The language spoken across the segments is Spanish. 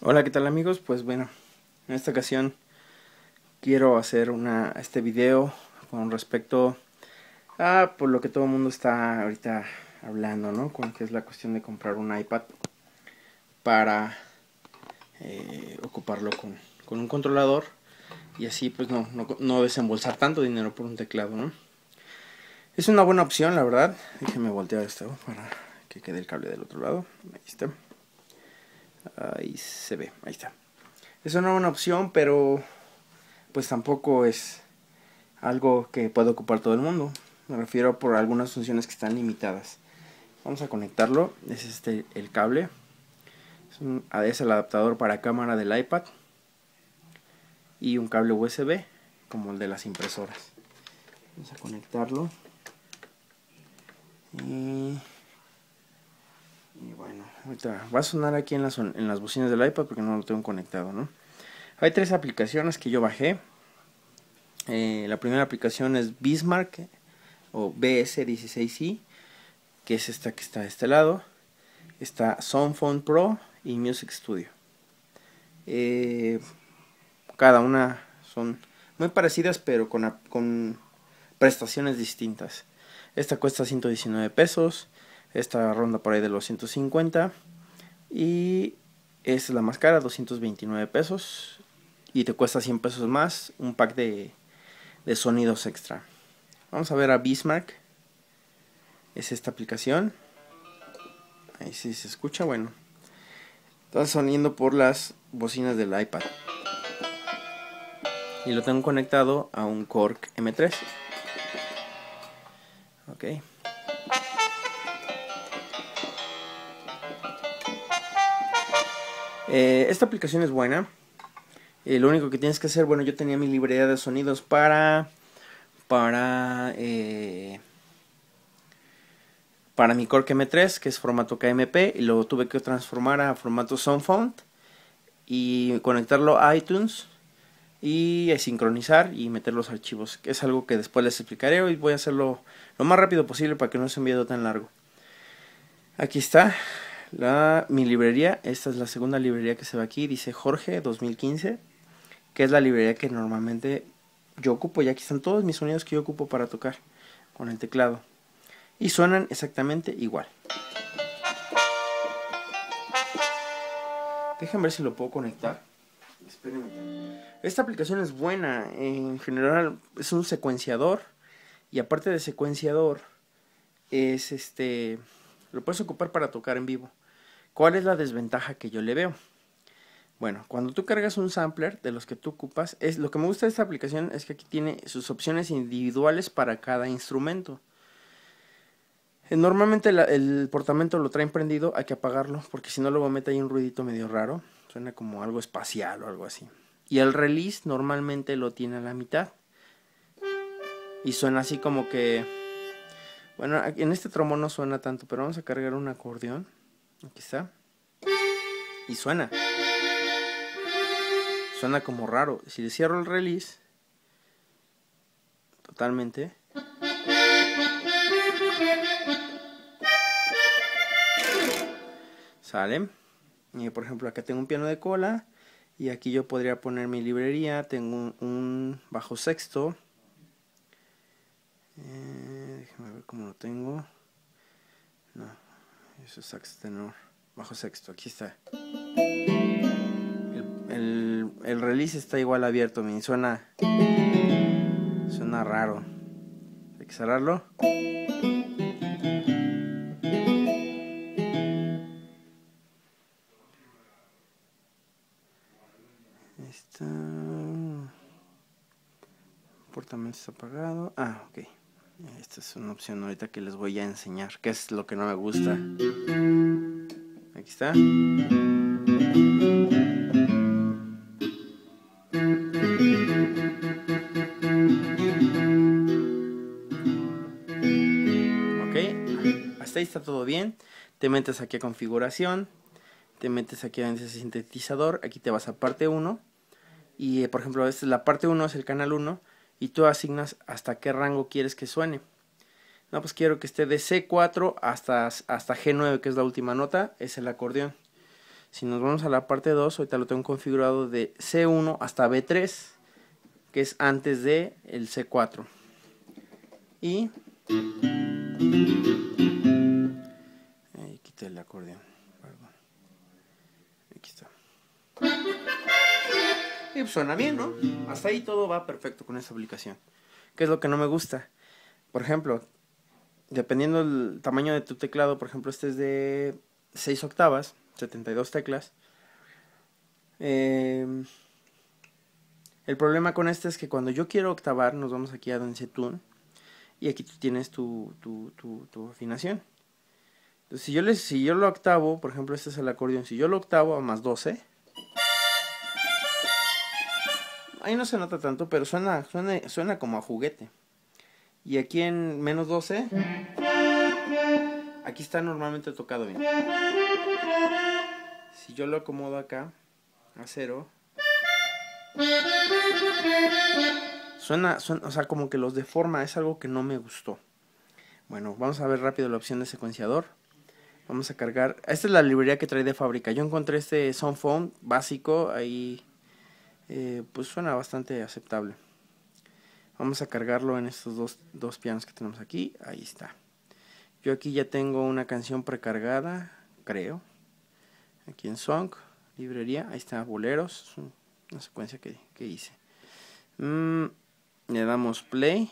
Hola, ¿qué tal amigos? Pues bueno, en esta ocasión quiero hacer este video con respecto a por lo que todo el mundo está ahorita hablando, ¿no? Con que es la cuestión de comprar un iPad para ocuparlo con un controlador y así pues no desembolsar tanto dinero por un teclado, ¿no? Es una buena opción, la verdad. Déjenme voltear esto para que quede el cable del otro lado. Ahí está. Ahí se ve, ahí está. Es una buena opción, pero pues tampoco es algo que puede ocupar todo el mundo. Me refiero por algunas funciones que están limitadas. Vamos a conectarlo. Es el cable. Es el adaptador para cámara del iPad. Y un cable USB, como el de las impresoras. Vamos a conectarlo. Y bueno, ahorita va a sonar aquí en las bocinas del iPad porque no lo tengo conectado, ¿no? Hay 3 aplicaciones que yo bajé. La primera aplicación es Bismarck o BS16i, que es esta que está de este lado. Está Soundphone Pro y Music Studio. Cada una son muy parecidas, pero con prestaciones distintas. Esta cuesta 119 pesos. Esta ronda por ahí de los 150. Y esta es la más cara, 229 pesos. Y te cuesta 100 pesos más un pack de sonidos extra. Vamos a ver a Bismarck. Es esta aplicación. Ahí sí se escucha, bueno. Está soniendo por las bocinas del iPad. Y lo tengo conectado a un Korg M3. Ok. Esta aplicación es buena. Lo único que tienes que hacer, bueno, yo tenía mi librería de sonidos para mi Korg M3, que es formato KMP, y lo tuve que transformar a formato Soundfont y conectarlo a iTunes y sincronizar y meter los archivos, que es algo que después les explicaré. Hoy voy a hacerlo lo más rápido posible para que no sea un video tan largo. Aquí está mi librería. Esta es la segunda librería que se ve aquí, dice Jorge 2015, que es la librería que normalmente yo ocupo, y aquí están todos mis sonidos que yo ocupo para tocar con el teclado y suenan exactamente igual. Déjenme ver si lo puedo conectar. Espérenme. Esta aplicación es buena. En general es un secuenciador. Y aparte de secuenciador, es lo puedes ocupar para tocar en vivo. ¿Cuál es la desventaja que yo le veo? Bueno, cuando tú cargas un sampler de los que tú ocupas, lo que me gusta de esta aplicación es que aquí tiene sus opciones individuales para cada instrumento. Normalmente el portamento lo traen prendido, hay que apagarlo, porque si no luego mete ahí un ruidito medio raro. Suena como algo espacial o algo así. Y el release normalmente lo tiene a la mitad. Y suena así como que... Bueno, en este trombón no suena tanto, pero vamos a cargar un acordeón. Aquí está. Y suena. Suena como raro. Si le cierro el release totalmente... Sale. Y por ejemplo acá tengo un piano de cola. Y aquí yo podría poner mi librería. Tengo un bajo sexto. Déjame ver cómo lo tengo. No, eso es sax tenor. Bajo sexto, aquí está. El release está igual abierto. Suena raro. Hay que cerrarlo. El portamento está apagado. Ah, ok. Esta es una opción ahorita que les voy a enseñar, que es lo que no me gusta. Aquí está. Ok, hasta ahí está todo bien. Te metes aquí a configuración, te metes aquí a ese sintetizador, aquí te vas a parte 1 y por ejemplo esta es la parte 1, es el canal 1 y tú asignas hasta qué rango quieres que suene. No, pues quiero que esté de C4 hasta G9, que es la última nota, es el acordeón. Si nos vamos a la parte 2, ahorita lo tengo configurado de C1 hasta B3, que es antes de el C4. Y ahí quité el acordeón, perdón. Aquí está. Y pues suena bien, ¿no? Hasta ahí todo va perfecto con esta aplicación. ¿Qué es lo que no me gusta? Por ejemplo, dependiendo del tamaño de tu teclado, por ejemplo, este es de 6 octavas, 72 teclas. El problema con este es que cuando yo quiero octavar, nos vamos aquí a Dance Tune, y aquí tú tienes tu afinación. Entonces, si yo lo octavo, por ejemplo, este es el acordeón, si yo lo octavo a más 12, ahí no se nota tanto, pero suena como a juguete. Y aquí en menos 12, aquí está normalmente tocado bien. Si yo lo acomodo acá a 0, suena, o sea, como que los deforma, es algo que no me gustó. Bueno, vamos a ver rápido la opción de secuenciador. Vamos a cargar, esta es la librería que trae de fábrica. Yo encontré este Soundphone básico, ahí pues suena bastante aceptable. Vamos a cargarlo en estos dos pianos que tenemos aquí, ahí está. Yo aquí ya tengo una canción precargada, creo. Aquí en Song, librería, ahí está, boleros, una secuencia que hice. Le damos play.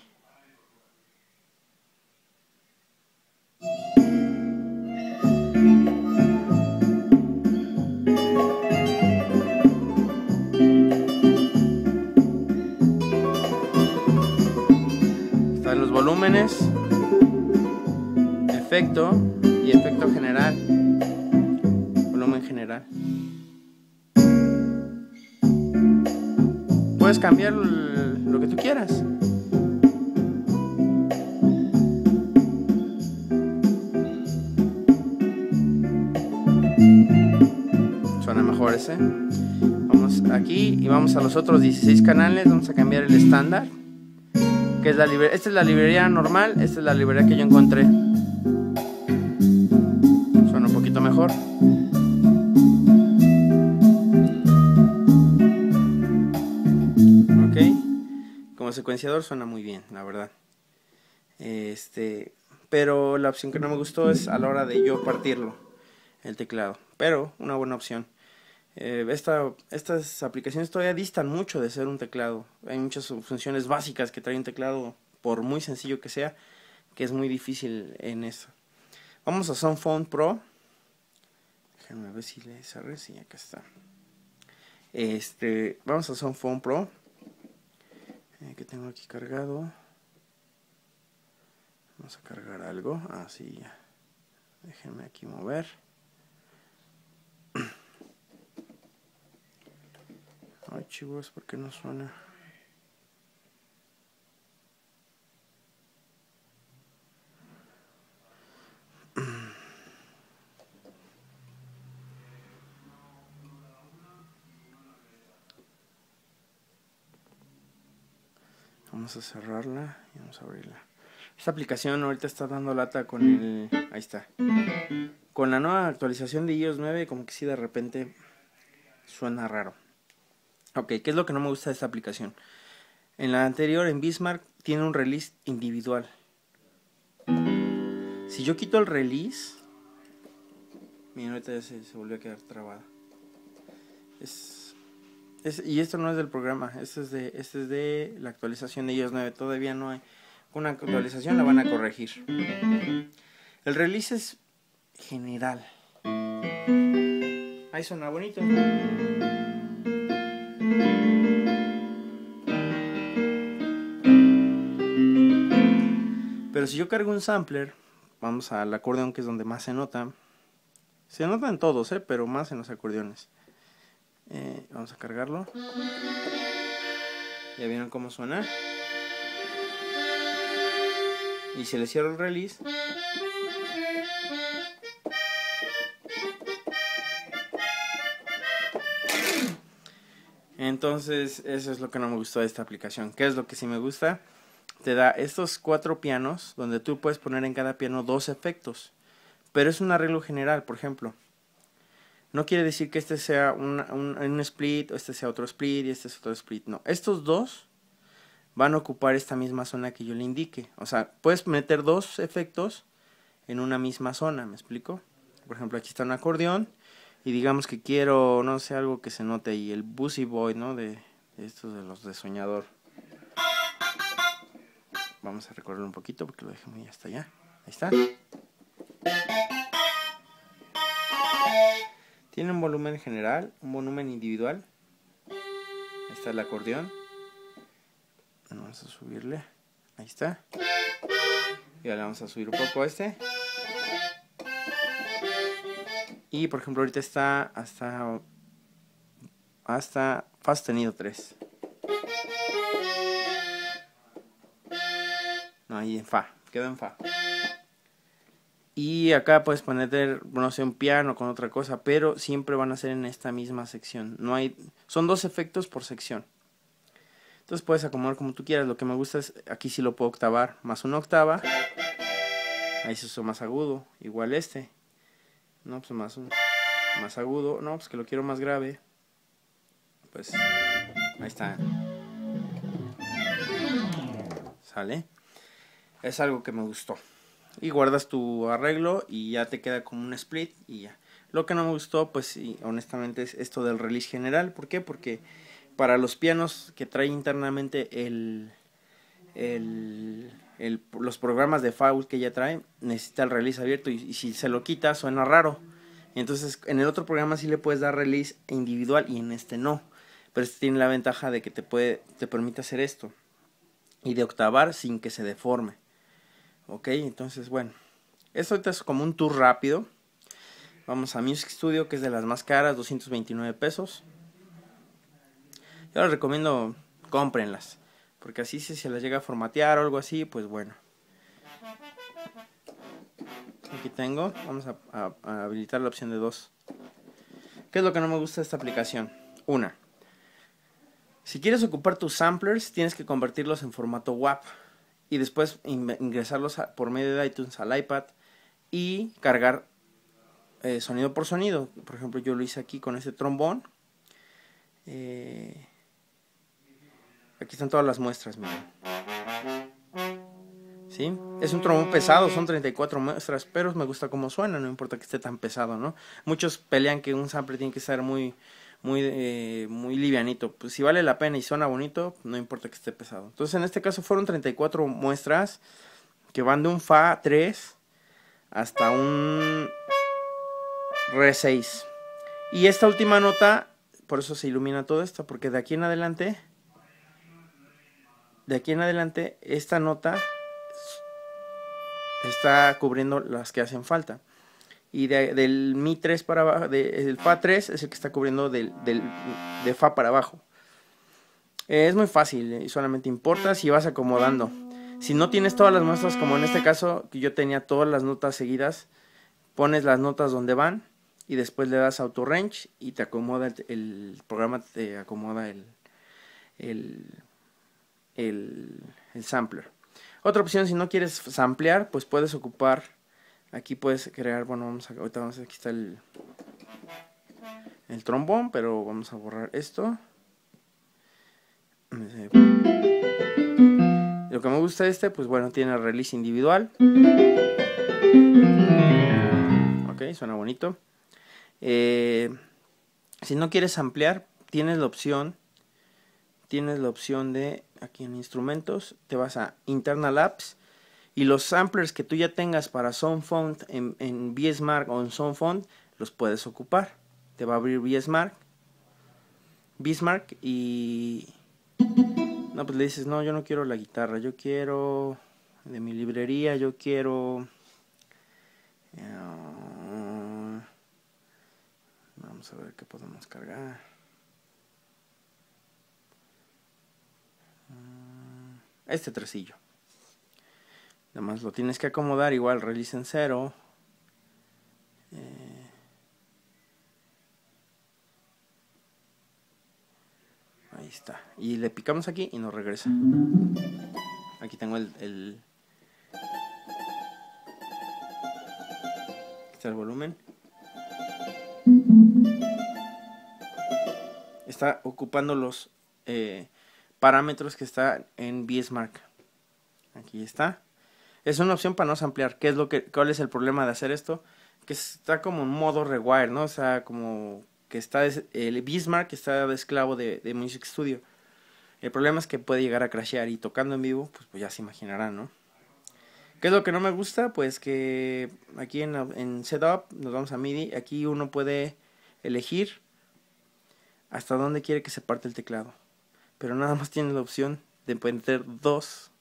Están los volúmenes, efecto y efecto general, volumen general. Puedes cambiar lo que tú quieras. Suena mejor ese. Vamos aquí y vamos a los otros 16 canales. Vamos a cambiar el estándar, que es la librería. Esta es la librería normal, esta es la librería que yo encontré. Suena un poquito mejor. Ok, como secuenciador suena muy bien, la verdad. Pero la opción que no me gustó es a la hora de yo partirlo, el teclado. Pero una buena opción. Estas aplicaciones todavía distan mucho de ser un teclado. Hay muchas funciones básicas que trae un teclado, por muy sencillo que sea, que es muy difícil en eso. Vamos a Soundphone Pro. Déjenme ver si le cerré. Sí, acá está. Vamos a Soundphone Pro, que tengo aquí cargado. Vamos a cargar algo. Así ya. Déjenme aquí mover. Ay, chicos, ¿por qué no suena? Vamos a cerrarla y vamos a abrirla. Esta aplicación ahorita está dando lata con el... Ahí está. Con la nueva actualización de iOS 9, como que sí de repente suena raro. Ok, ¿qué es lo que no me gusta de esta aplicación? En la anterior, en Bismarck, tiene un release individual. Si yo quito el release... Miren, ahorita ya se volvió a quedar trabada. Y esto no es del programa, este es de la actualización de iOS 9. Todavía no hay una actualización, la van a corregir. El release es general. Ahí suena bonito. Pero si yo cargo un sampler, vamos al acordeón, que es donde más se nota. Se nota en todos, pero más en los acordeones. Vamos a cargarlo. Ya vieron cómo suena. Y si le cierro el release, entonces eso es lo que no me gustó de esta aplicación. ¿Qué es lo que sí me gusta? Te da estos 4 pianos, donde tú puedes poner en cada piano 2 efectos, pero es un arreglo general. Por ejemplo, no quiere decir que este sea un split, o este sea otro split y este es otro split. No, estos dos van a ocupar esta misma zona que yo le indique. O sea, puedes meter dos efectos en una misma zona, ¿me explico? Por ejemplo, aquí está un acordeón y digamos que quiero, no sé, algo que se note ahí, el Busy Boy, ¿no? De estos de los de Soñador. Vamos a recorrerlo un poquito porque lo dejé muy hasta allá. Ahí está. Tiene un volumen general, un volumen individual. Ahí está el acordeón. Vamos a subirle. Ahí está. Y ahora vamos a subir un poco este. Y por ejemplo ahorita está hasta fa sostenido 3. No, ahí en fa. Quedó en fa. Y acá puedes poner, no sé, un piano con otra cosa, pero siempre van a ser en esta misma sección. No hay, son dos efectos por sección. Entonces puedes acomodar como tú quieras. Lo que me gusta es, aquí sí lo puedo octavar, más una octava. Ahí se usa más agudo, igual este. No, pues más agudo. No, pues que lo quiero más grave. Pues ahí está. Sale. Es algo que me gustó. Y guardas tu arreglo y ya te queda como un split y ya. Lo que no me gustó, pues sí, honestamente, es esto del release general. ¿Por qué? Porque para los pianos que trae internamente los programas de FAUL que ya trae, necesita el release abierto y si se lo quita suena raro. Entonces en el otro programa sí le puedes dar release individual y en este no. Pero este tiene la ventaja de que te permite hacer esto y de octavar sin que se deforme. Ok, entonces bueno, esto es como un tour rápido. Vamos a Music Studio, que es de las más caras, 229 pesos. Yo les recomiendo, cómprenlas, porque así si se las llega a formatear o algo así, pues bueno. Aquí tengo, vamos a habilitar la opción de 2. ¿Qué es lo que no me gusta de esta aplicación? Una, si quieres ocupar tus samplers, tienes que convertirlos en formato WAP y después ingresarlos por medio de iTunes al iPad y cargar sonido por sonido. Por ejemplo, yo lo hice aquí con este trombón. Aquí están todas las muestras, miren. ¿Sí? Es un trombón pesado, son 34 muestras, pero me gusta cómo suena, no importa que esté tan pesado, ¿no? Muchos pelean que un sample tiene que estar muy livianito. Pues si vale la pena y suena bonito, no importa que esté pesado. Entonces en este caso fueron 34 muestras que van de un Fa 3 hasta un Re 6. Y esta última nota, por eso se ilumina todo esto, porque de aquí en adelante, esta nota está cubriendo las que hacen falta. Y del Mi 3 para abajo, del Fa 3 es el que está cubriendo de Fa para abajo. Es muy fácil y solamente importas y vas acomodando. Si no tienes todas las muestras, como en este caso, que yo tenía todas las notas seguidas, pones las notas donde van y después le das Auto Range y te acomoda el programa, te acomoda el sampler. Otra opción, si no quieres samplear, pues puedes ocupar, aquí puedes crear, bueno, ahorita vamos a, aquí está el trombón, pero vamos a borrar esto. Lo que me gusta de pues bueno, tiene release individual. Ok, suena bonito. Si no quieres ampliar, tienes la opción de, aquí en instrumentos, te vas a Internal Apps y los samplers que tú ya tengas para SoundFont en BSMark o en SoundFont, los puedes ocupar. Te va a abrir BSMark y no, pues le dices, no, yo no quiero la guitarra, yo quiero de mi librería, yo quiero vamos a ver qué podemos cargar. Este tresillo. Además lo tienes que acomodar igual, release en 0. Ahí está. Y le picamos aquí y nos regresa. Aquí tengo aquí está el volumen. está ocupando los parámetros que está en VSMark. Aquí está. Es una opción para no samplear. ¿Cuál es el problema de hacer esto? Que está como en modo rewire, ¿no? O sea, como que el VSMark está de esclavo de Music Studio. El problema es que puede llegar a crashear y tocando en vivo, pues ya se imaginarán, ¿no? ¿Qué es lo que no me gusta? Pues que aquí en Setup, nos vamos a MIDI, aquí uno puede elegir hasta dónde quiere que se parte el teclado. Pero nada más tiene la opción de meter dos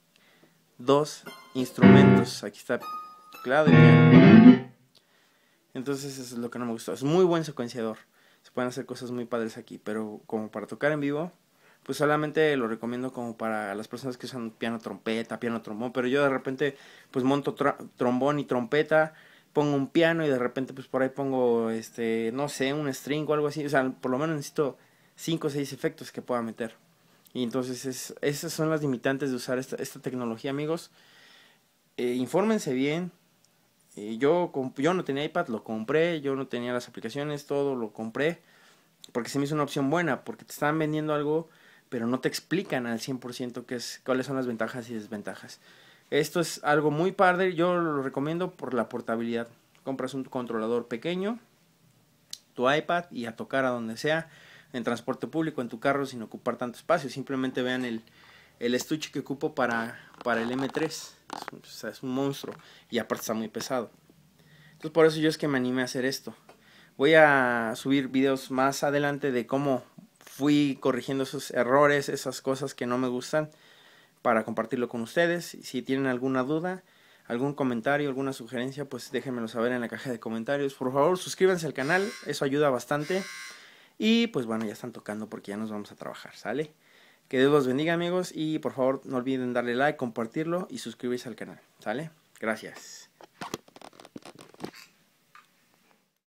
instrumentos. Aquí está teclado y piano. Entonces eso es lo que no me gustó. Es muy buen secuenciador. Se pueden hacer cosas muy padres aquí. Pero como para tocar en vivo, pues solamente lo recomiendo como para las personas que usan piano trompeta, piano trombón. Pero yo de repente pues monto trombón y trompeta, pongo un piano y de repente pues por ahí pongo no sé, un string o algo así. O sea, por lo menos necesito 5 o 6 efectos que pueda meter. Y entonces esas son las limitantes de usar esta tecnología, amigos. Infórmense bien. Yo no tenía iPad, lo compré. Yo no tenía las aplicaciones, todo lo compré. Porque se me hizo una opción buena. Porque te están vendiendo algo, pero no te explican al 100% cuáles son las ventajas y desventajas. Esto es algo muy padre. Yo lo recomiendo por la portabilidad. Compras un controlador pequeño, tu iPad y a tocar a donde sea. En transporte público, en tu carro, sin ocupar tanto espacio. Simplemente vean el estuche que ocupo para el M3. Es un monstruo. Y aparte está muy pesado. Entonces por eso yo es que me animé a hacer esto. Voy a subir videos más adelante de cómo fui corrigiendo esos errores, esas cosas que no me gustan, para compartirlo con ustedes. Si tienen alguna duda, algún comentario, alguna sugerencia, pues déjenmelo saber en la caja de comentarios. Por favor, suscríbanse al canal, eso ayuda bastante. Y pues bueno, ya están tocando porque ya nos vamos a trabajar, ¿sale? Que Dios los bendiga, amigos, y por favor no olviden darle like, compartirlo y suscribirse al canal, ¿sale? Gracias.